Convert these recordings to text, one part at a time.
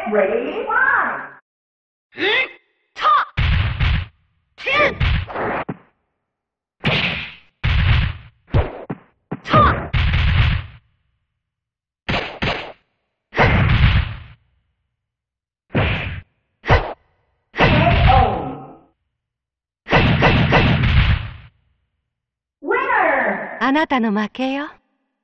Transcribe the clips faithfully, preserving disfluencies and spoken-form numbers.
Get ready, live! Top! Ten! Top! K O! Winner! あなたの負けよ。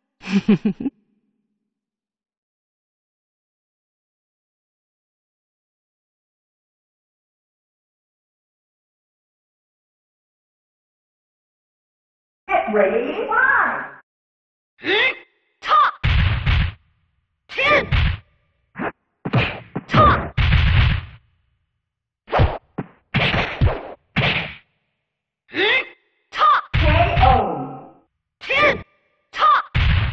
Get ready, live! Top! Ten! Top! Top! K O! Ten! Top!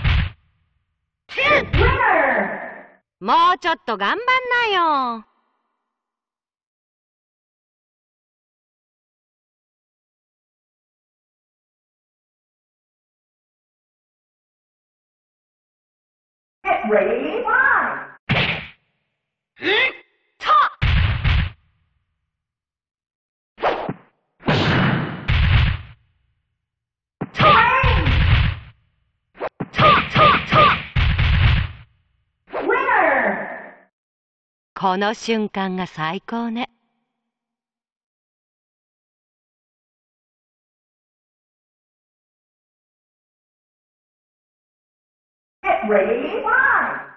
Ten! Winner! もうちょっと頑張んなよ。 Get ready, live! Top! Top! Top! Top! Winner! この瞬間が最高ね。 Get ready, live!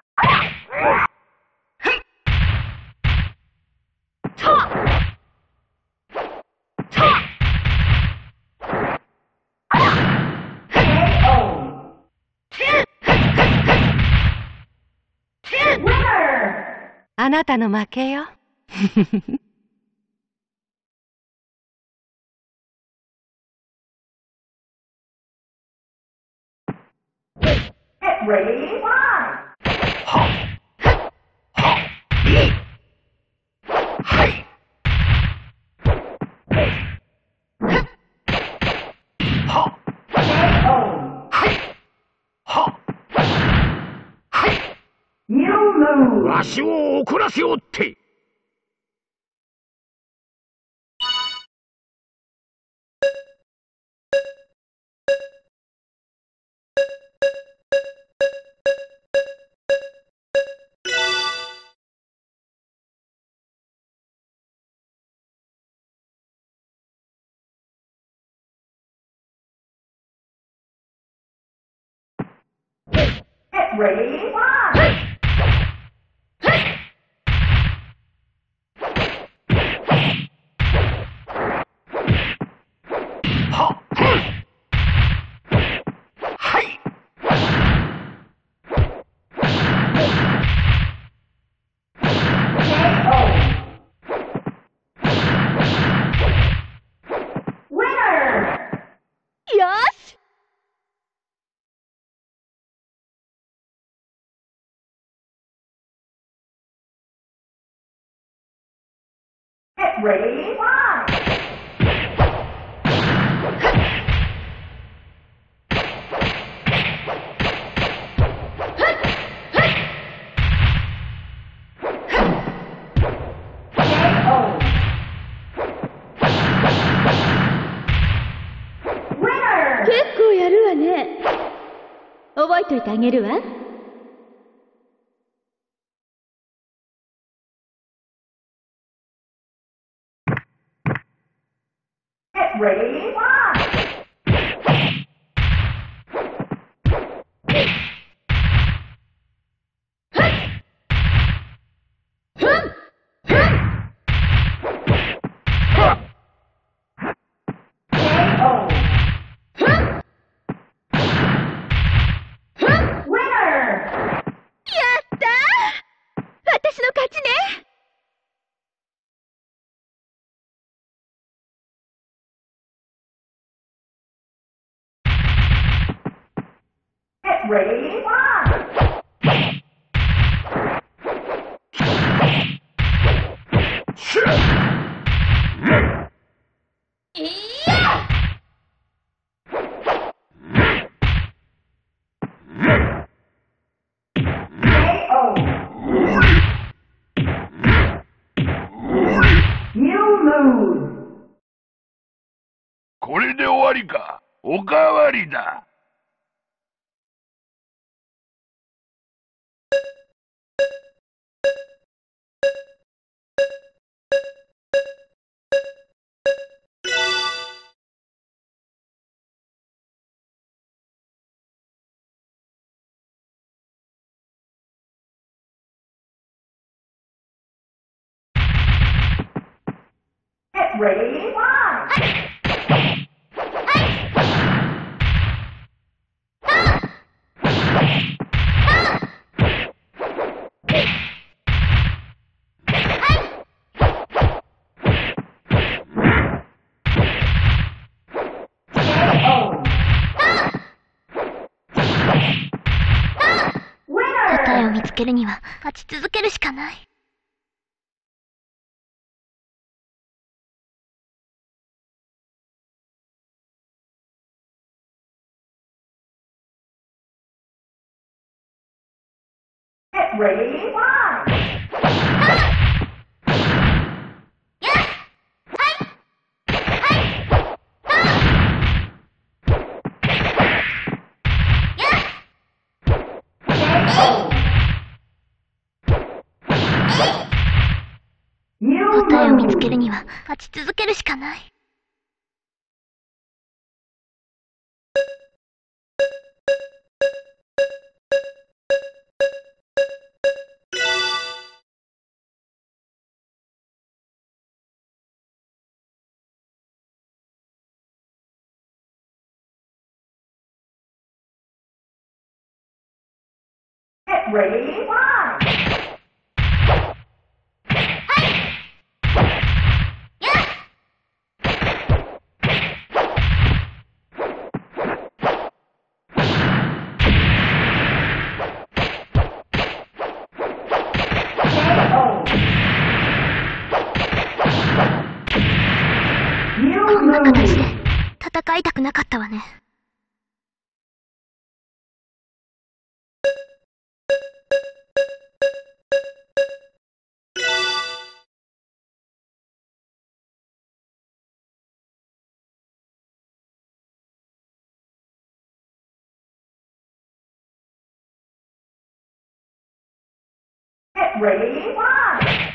Top! Top! K O! Ten! Ten! Winner! あなたの負けよ。 Get ready, live! K O! You lose! わしを怒らせおって。 Get ready, live! K O! Winner! よし。 Get ready, live! K O! Winner! 結構やるわね。覚えといてあげるわ。 Get ready, live! K O! Winner! やったー！私の勝ちね。 Get ready, live! いや！ K O! これで終わりか。おかわりだ。 Get ready, live! Winner! 答えを見つけるには勝ち続けるしかない。 Get ready, live! You 答えを見つ lose. けるには勝ち続けるしかない。 Get ready, live! You こんな形 lose. で戦いたくなかったわね。 Get ready, live!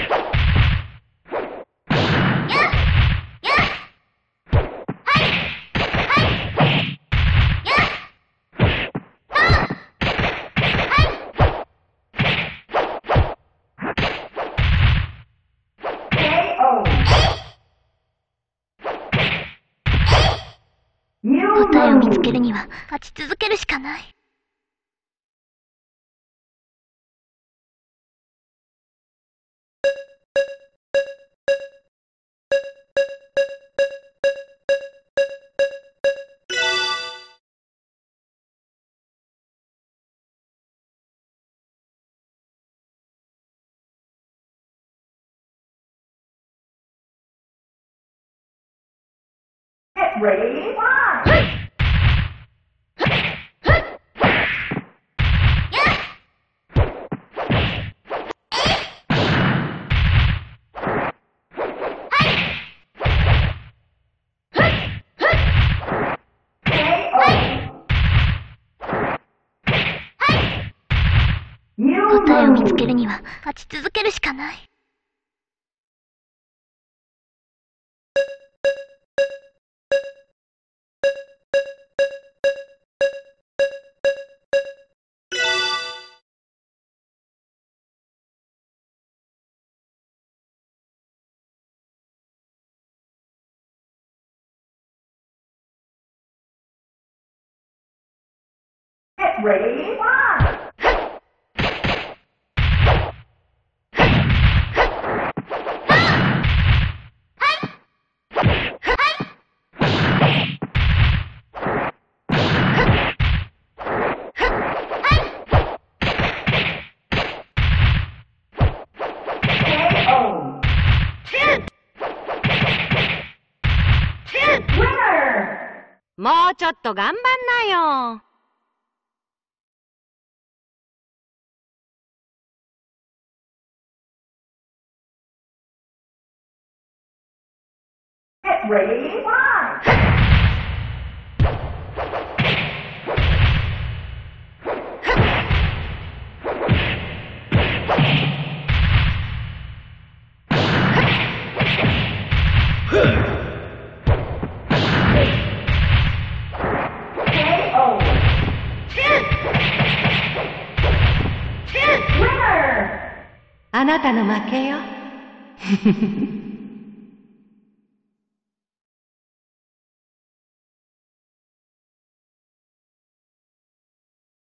K O. You 答えを見つけ lose. るには勝ち続けるしかない。 Get ready, live! K O. You 答えを見つ lose. けるには勝ち続けるしかない。 Get ready, live! K O. ten! ten! Winner! もうちょっと頑張んなよ。 Get ready, live! あなたの負けよ。